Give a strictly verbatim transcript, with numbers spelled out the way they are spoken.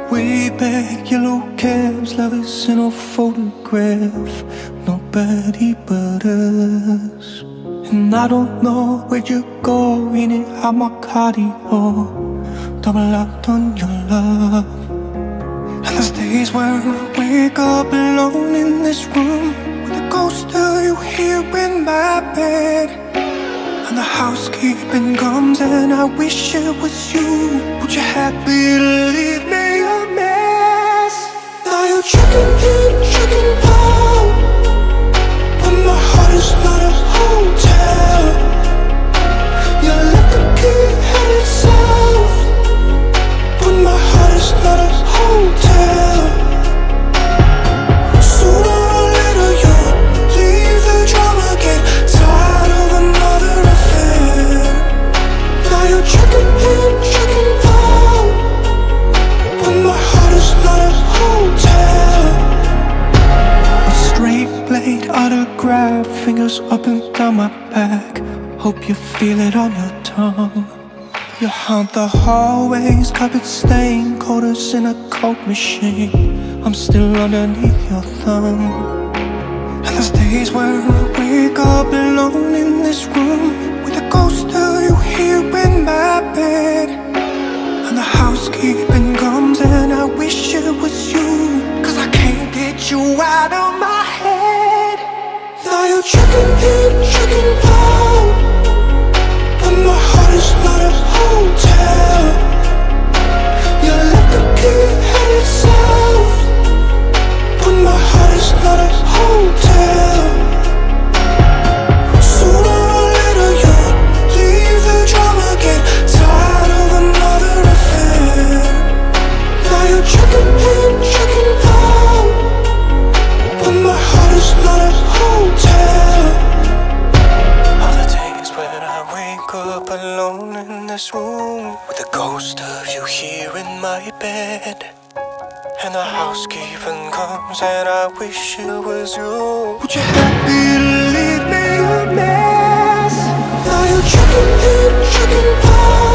Way back, yellow cabs, lovers in a photograph. Nobody but us. And I don't know where you go, in it, I'm a cardio, double locked on your love. And there's days where I wake up alone in this room, with a ghost of you here in my bed. And the housekeeping comes and I wish it was you. Would you happy to leave me a mess? Now you're checking in, checking out, but my heart is not a hotel. You left the key headed south, but my heart is not a hotel. Sooner or later you leave the drama, get tired of another affair. Now you're checking in, checking out, but my heart is not a hotel. A straight blade autograph, fingers up and down my back. Hope you feel it on your tongue. You haunt the hallways, carpet stained, quarters in a coke machine. I'm still underneath your thumb. And there's days where I wake up alone in this room, with a ghost of you here in my bed. And the housekeeping comes and I wish it was you, cause I can't get you out of my head. Now you're checking in, checking out, but my heart is not a hotel. You left the key headed south, but my heart is not a hotel. Sooner or later you leave the drama, get tired of another affair. Now you're checking in, checking out, but my heart is not a hotel. All the days when I wake up alone in this room, with the ghost of you here in my bed. And the housekeeping comes and I wish it was you. Would you happy to leave me a mess? Now you're checking in, checking out,